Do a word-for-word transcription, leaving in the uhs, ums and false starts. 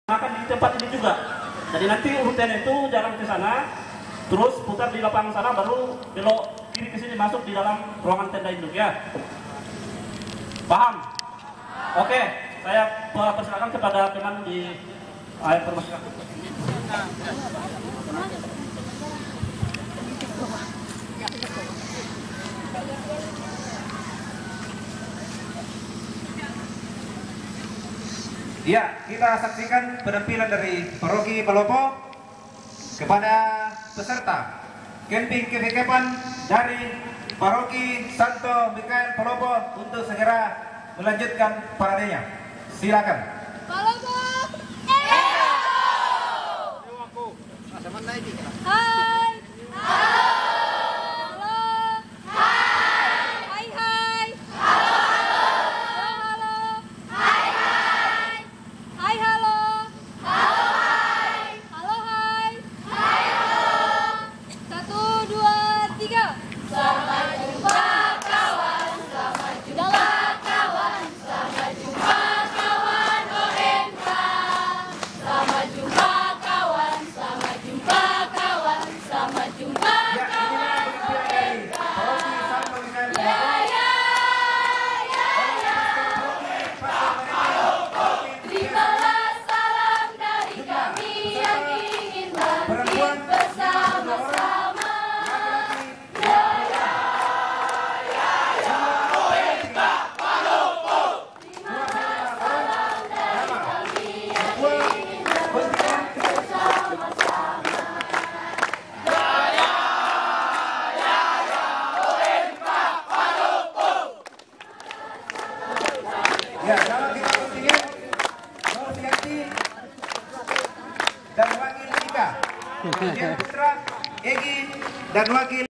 Makan di tempat ini juga. Jadi nanti rutenya itu jalan ke sana, terus putar di lapangan sana, baru belok kiri ke sini masuk di dalam ruangan tenda induk ya. Paham? Oke, saya persilakan kepada teman di air permasalahan. Ya, kita saksikan penampilan dari Paroki Palopo kepada peserta camping kekepan dari Paroki Santo Mikael Palopo untuk segera melanjutkan paradenya. Silakan. Palopo. Hai. Halo. Hai. Hai hai. Halo halo. Hai hai. Hai halo. Halo hai. Halo hai. Hai halo. Satu dua tiga. Selamat jumpa kawan. Selamat jumpa kawan. Selamat jumpa kawan O M K. Selamat jumpa kawan. Selamat jumpa kawan. Selamat jumpa kawan O M K. Ya ya ya ya. Terimalah salam dari kami yang ingin bangkit bersama-sama. Ya ya ya ya O M K Palopo. Terimalah salam dari kami yang ingin bangkit bersama-sama. Ya ya ya ya O M K Palopo. Ya, kalau kita kontingen Nur Sianti dan wakil Ika, Kemudian Putra, Egi dan wakil